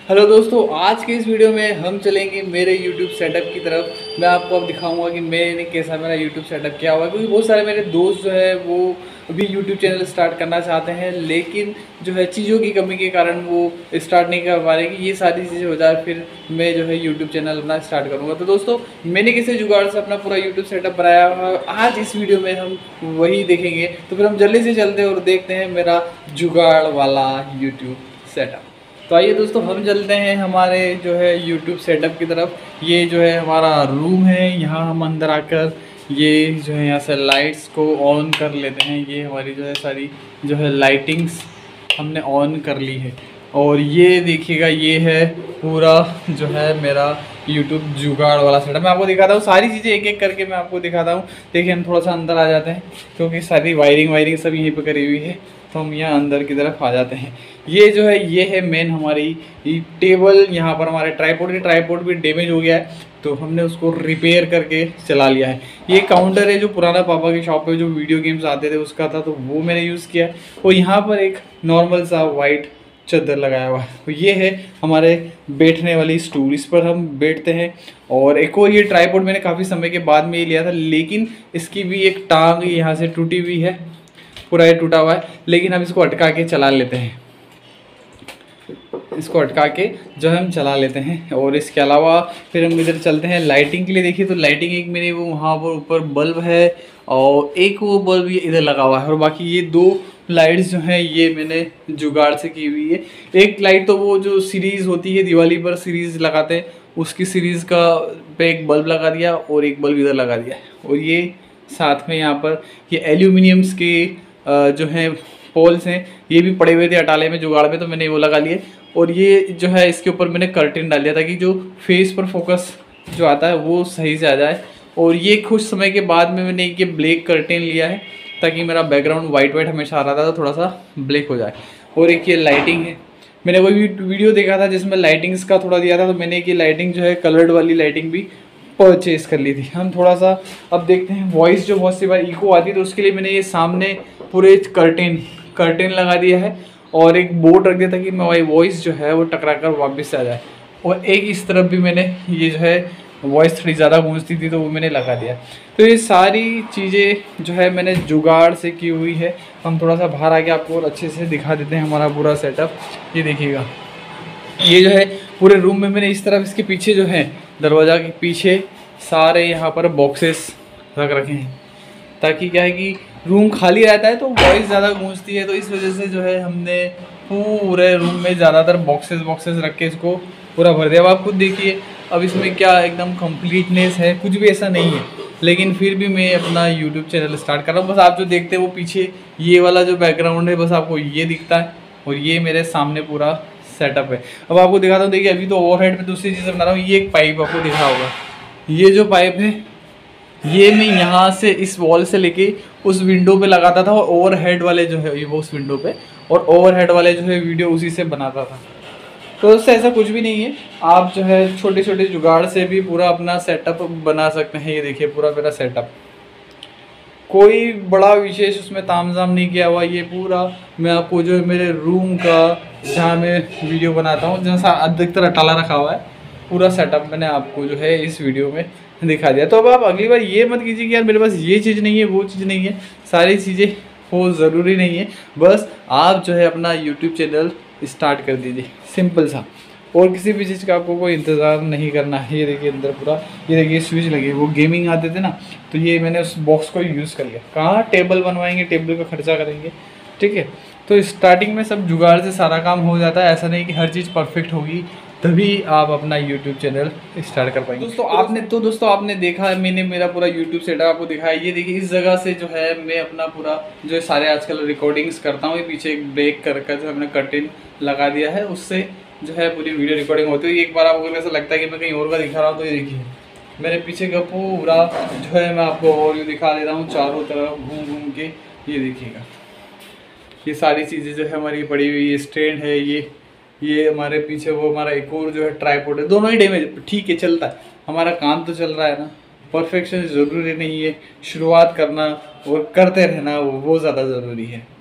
Hello दोस्तों, आज के इस वीडियो में हम चलेंगे मेरे YouTube सेटअप की तरफ। मैं आपको अब दिखाऊंगा कि मैंने कैसा मेरा YouTube सेटअप किया हुआ है, क्योंकि बहुत सारे मेरे दोस्त जो है वो अभी YouTube चैनल स्टार्ट करना चाहते हैं, लेकिन जो है चीज़ों की कमी के कारण वो स्टार्ट नहीं कर पा रहे कि ये सारी चीज़ें हो जाए फिर मैं जो है YouTube चैनल अपना स्टार्ट करूँगा। तो दोस्तों, मैंने कैसे जुगाड़ से अपना पूरा YouTube सेटअप बनाया हुआ है, आज इस वीडियो में हम वही देखेंगे। तो फिर हम जल्दी से चलते हैं और देखते हैं मेरा जुगाड़ वाला YouTube सेटअप। तो आइए दोस्तों, हम चलते हैं हमारे जो है YouTube सेटअप की तरफ। ये जो है हमारा रूम है, यहाँ हम अंदर आकर ये जो है यहाँ से लाइट्स को ऑन कर लेते हैं। ये हमारी जो है सारी जो है लाइटिंग्स हमने ऑन कर ली है। और ये देखिएगा, ये है पूरा जो है मेरा YouTube जुगाड़ वाला सेटअप। मैं आपको दिखाता हूँ सारी चीज़ें एक एक करके मैं आपको दिखाता हूँ। देखिए, हम थोड़ा सा अंदर आ जाते हैं क्योंकि सारी वायरिंग सब यहीं पे करी हुई है, तो हम यहाँ अंदर की तरफ आ जाते हैं। ये जो है ये है मेन हमारी टेबल। यहाँ पर हमारे ट्राइपॉड भी डैमेज हो गया है, तो हमने उसको रिपेयर करके चला लिया है। ये काउंटर है जो पुराना पापा की शॉप पे जो वीडियो गेम्स आते थे उसका था, तो वो मैंने यूज़ किया है। और यहाँ पर एक नॉर्मल सा वाइट चादर लगाया हुआ है। तो ये है हमारे बैठने वाली स्टूल, इस पर हम बैठते हैं। और एक और ये ट्राइपॉड मैंने काफ़ी समय के बाद में ही लिया था, लेकिन इसकी भी एक टांग यहाँ से टूटी हुई है, पूरा ये टूटा हुआ है, लेकिन हम इसको अटका के चला लेते हैं। इसको अटका के जो हम चला लेते हैं। और इसके अलावा फिर हम इधर चलते हैं लाइटिंग के लिए। देखिए, तो लाइटिंग एक मेरे वो वहाँ पर ऊपर बल्ब है और एक वो बल्ब ये इधर लगा हुआ है, और बाकी ये दो लाइट्स जो हैं ये मैंने जुगाड़ से की हुई है। एक लाइट तो वो जो सीरीज़ होती है, दिवाली पर सीरीज़ लगाते हैं, उसकी सीरीज़ का पे एक बल्ब लगा दिया और एक बल्ब इधर लगा दिया। और ये साथ में यहाँ पर ये एल्यूमिनियम्स के जो हैं पोल्स हैं, ये भी पड़े हुए थे अटाले में जुगाड़ में, तो मैंने वो लगा लिए। और ये जो है इसके ऊपर मैंने कर्टेन डाल दिया ताकि जो फेस पर फोकस जो आता है वो सही से आ जाए। और ये कुछ समय के बाद में मैंने ये ब्लैक कर्टेन लिया है ताकि मेरा बैकग्राउंड वाइट हमेशा आ रहा था, तो थोड़ा सा ब्लैक हो जाए। और एक ये लाइटिंग है, मैंने कोई वीडियो देखा था जिसमें लाइटिंग्स का थोड़ा दिया था, तो मैंने ये लाइटिंग जो है कलर्ड वाली लाइटिंग भी परचेज़ कर ली थी। हम थोड़ा सा अब देखते हैं, वॉइस जो बहुत सी बार इको आती है, तो उसके लिए मैंने ये सामने पूरे कर्टेन लगा दिया है और एक बोर्ड रख दिया था कि मेरी वॉइस जो है वो टकरा कर वापस आ जाए। और एक इस तरफ भी मैंने ये जो है वॉइस थोड़ी ज़्यादा गूंजती थी, तो वो मैंने लगा दिया। तो ये सारी चीज़ें जो है मैंने जुगाड़ से की हुई है। हम थोड़ा सा बाहर आके आपको और अच्छे से दिखा देते हैं हमारा पूरा सेटअप। ये देखिएगा, ये जो है पूरे रूम में मैंने इस तरफ इसके पीछे जो है दरवाज़ा के पीछे सारे यहाँ पर बॉक्सेस रख रखे हैं, ताकि क्या है कि रूम खाली रहता है तो वॉइस ज़्यादा गूंजती है। तो इस वजह से जो है हमने पूरे रूम में ज़्यादातर बॉक्सेस रख के इसको पूरा भर दिया। अब आप खुद देखिए, अब इसमें क्या एकदम कंप्लीटनेस है, कुछ भी ऐसा नहीं है, लेकिन फिर भी मैं अपना यूट्यूब चैनल स्टार्ट कर रहा हूँ। बस आप जो देखते हैं वो पीछे ये वाला जो बैकग्राउंड है, बस आपको ये दिखता है, और ये मेरे सामने पूरा सेटअप है। अब आपको दिखाता हूँ। देखिए, अभी तो ओवरहेड में दूसरी चीज़ बना रहा हूँ। ये एक पाइप आपको दिखा होगा, ये जो पाइप है ये मैं यहाँ से इस वॉल से लेके उस विंडो पे लगाता था, और ओवरहेड वाले जो है ये वो उस विंडो पे, और ओवरहेड वाले जो है वीडियो उसी से बनाता था। तो उससे ऐसा कुछ भी नहीं है, आप जो है छोटे छोटे जुगाड़ से भी पूरा अपना सेटअप बना सकते हैं। ये देखिए पूरा मेरा सेटअप, कोई बड़ा विशेष उसमें तामझाम नहीं किया हुआ। ये पूरा मैं आपको जो है मेरे रूम का जहाँ मैं वीडियो बनाता हूँ, जैसा अधिकतर अटाला रखा हुआ है, पूरा सेटअप मैंने आपको जो है इस वीडियो में दिखा दिया। तो अब आप अगली बार ये मत कीजिए कि यार मेरे पास ये चीज़ नहीं है, वो चीज़ नहीं है। सारी चीज़ें हो ज़रूरी नहीं है, बस आप जो है अपना YouTube चैनल स्टार्ट कर दीजिए, सिंपल सा। और किसी भी चीज़ का आपको कोई इंतज़ार नहीं करना है। ये देखिए अंदर पूरा, ये देखिए स्विच लगे, वो गेमिंग आते थे ना, तो ये मैंने उस बॉक्स को यूज़ कर लिया। कहाँ टेबल बनवाएंगे, टेबल का खर्चा करेंगे, ठीक है। तो स्टार्टिंग में सब जुगाड़ से सारा काम हो जाता है। ऐसा नहीं कि हर चीज़ परफेक्ट होगी तभी आप अपना YouTube चैनल स्टार्ट कर पाएंगे। दोस्तों आपने देखा, मैंने मेरा पूरा YouTube सेटअप आपको दिखाया। ये देखिए, इस जगह से जो है मैं अपना पूरा जो है सारे आजकल रिकॉर्डिंग्स करता हूँ। ये पीछे एक ब्रेक कर जो हमने कर्टेन लगा दिया है, उससे जो है पूरी वीडियो रिकॉर्डिंग होती है। एक बार आपको अगर ऐसा लगता है कि मैं कहीं और का दिखा रहा हूँ, तो ये देखिए मेरे पीछे का पूरा जो है मैं आपको और ये दिखा दे रहा हूँ चारों तरफ घूम के। ये देखिएगा, ये सारी चीज़ें जो है हमारी पड़ी हुई, स्टैंड है, ये हमारे पीछे वो हमारा एक और जो है ट्राइपॉड है। दोनों ही डैमेज, ठीक है, चलता है, हमारा काम तो चल रहा है ना। परफेक्शन ज़रूरी नहीं है, शुरुआत करना और करते रहना वो ज़्यादा ज़रूरी है।